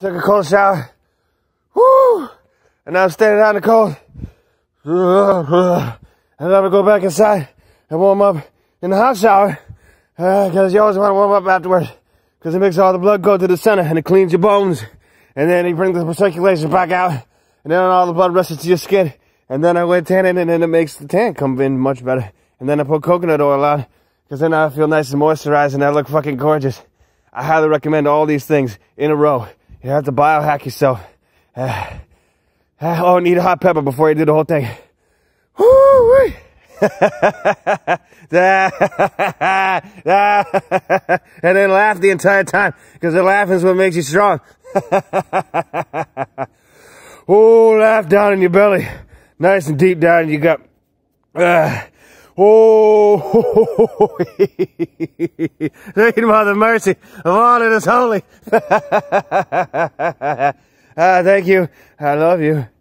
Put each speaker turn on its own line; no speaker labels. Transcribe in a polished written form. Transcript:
took a cold shower. Woo! And now I'm standing out in the cold. And then I go back inside and warm up in the hot shower. Because you always want to warm up afterwards. Because it makes all the blood go to the center and it cleans your bones. And then you bring the circulation back out. And then all the blood rushes to your skin. And then I wear tanning and then it makes the tan come in much better. And then I put coconut oil on. Because then I feel nice and moisturized and I look fucking gorgeous. I highly recommend all these things in a row. You have to biohack yourself. Oh, and eat a hot pepper before you do the whole thing. Woo! And then laugh the entire time, because the laughing is what makes you strong. Oh, laugh down in your belly, nice and deep down in your gut. Oh, thank you, Mother Mercy of all that is holy. Thank you. I love you.